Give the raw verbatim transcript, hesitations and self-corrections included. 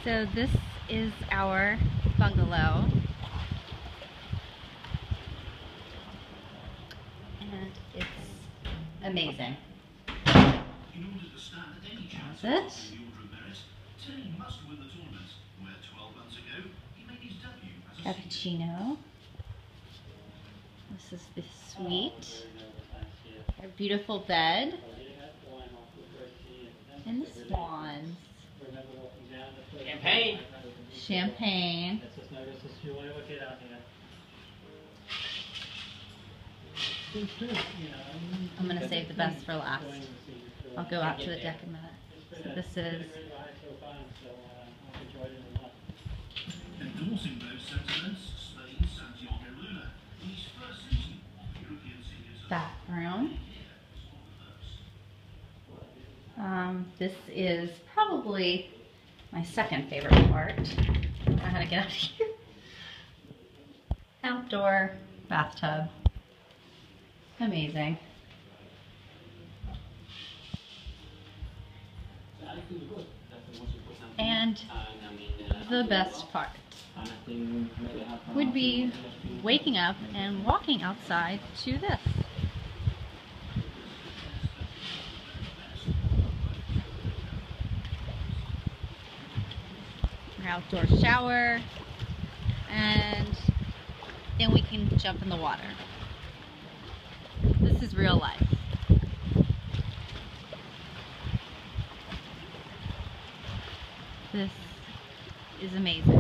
So this is our bungalow, and it's amazing. That's it. Cappuccino. This is the suite. Our beautiful bed. And the swans. Champagne. Champagne. I'm going to save the best for last. I'll go out to the deck in a minute. So this is bathroom. Um, this is probably my second favorite part. I don't know how to get out of here. Outdoor bathtub. Amazing. And the best part would be waking up and walking outside to this. Our outdoor shower, and then we can jump in the water. This is real life. This is amazing.